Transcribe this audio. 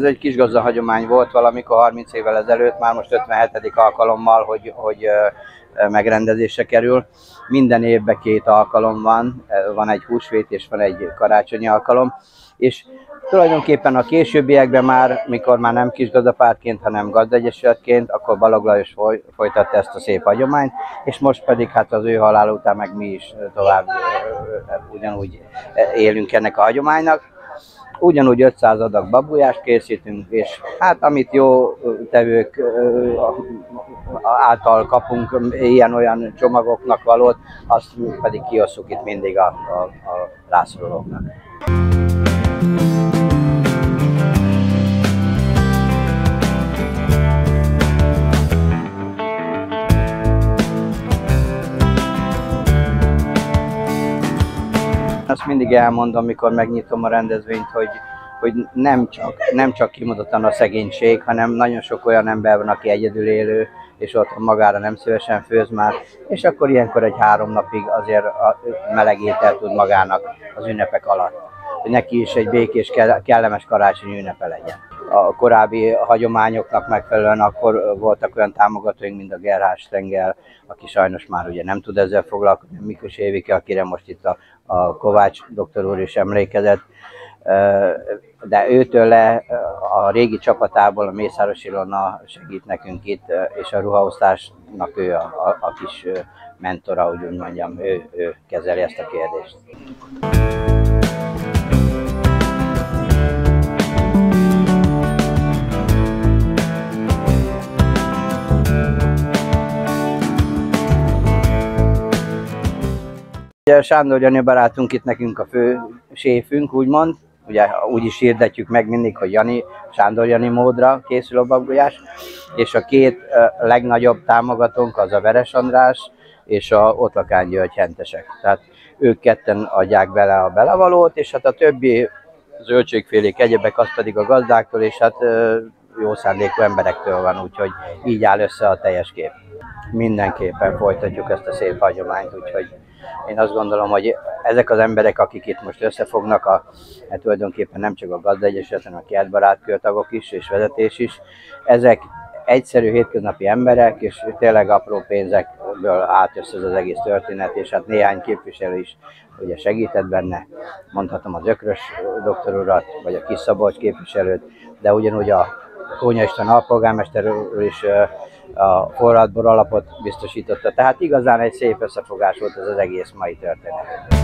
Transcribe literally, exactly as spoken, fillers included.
ez egy kisgazda hagyomány volt valamikor harminc évvel ezelőtt, már most ötvenhetedik alkalommal, hogy, hogy megrendezésre kerül. Minden évben két alkalom van, van egy húsvét és van egy karácsonyi alkalom, és tulajdonképpen a későbbiekben már, mikor már nem kisgazdapártként, hanem gazdaegyesületként, akkor Balogh Lajos foly, folytatta ezt a szép hagyományt, és most pedig hát az ő halála után meg mi is tovább ugyanúgy élünk ennek a hagyománynak. Ugyanúgy ötszáz adag babujást készítünk, és hát amit jó tevők által kapunk ilyen-olyan csomagoknak valót, azt pedig kiosszuk itt mindig a, a, a rászorulóknak. Azt mindig elmondom, amikor megnyitom a rendezvényt, hogy, hogy nem, csak, nem csak kimondottan a szegénység, hanem nagyon sok olyan ember van, aki egyedül élő, és otthon magára nem szívesen főz már, és akkor ilyenkor egy három napig azért a meleg ételt tud magának az ünnepek alatt, hogy neki is egy békés, kellemes karácsonyi ünnepe legyen. A korábbi hagyományoknak megfelelően akkor voltak olyan támogatóink, mint a Gerhard Stengel, aki sajnos már ugye nem tud ezzel foglalkozni, Miklós Évike, akire most itt a, a Kovács doktor úr is emlékezett, de őtől le a régi csapatából a Mészáros Ilona segít nekünk itt, és a ruhaosztásnak ő a, a, a kis mentora, úgy mondjam, ő, ő kezeli ezt a kérdést. Sándor Jani barátunk itt nekünk a fő séfünk, úgymond. Ugye úgy is hirdetjük meg mindig, hogy Jani, Sándor Jani módra készül a babgulyás. És a két uh, legnagyobb támogatónk az a Veres András és a Ottlakány György hentesek. Tehát ők ketten adják bele a belevalót, és hát a többi zöldségfélék, egyebek, az pedig a gazdáktól, és hát uh, jó szándékú emberektől van, úgyhogy így áll össze a teljes kép. Mindenképpen folytatjuk ezt a szép hagyományt, úgyhogy én azt gondolom, hogy ezek az emberek, akik itt most összefognak, a, hát tulajdonképpen nem csak a gazdaegyesület, hanem a kertbarátkör tagok is, és vezetés is, ezek egyszerű hétköznapi emberek, és tényleg apró pénzekből állt össze az egész történet, és hát néhány képviselő is ugye segített benne, mondhatom az Ökrös doktor urat, vagy a Kis-Szabolcs képviselőt, de ugyanúgy a Kónya István alpolgármester úr is a forradbor alapot biztosította. Tehát igazán egy szép összefogás volt ez az egész mai történet.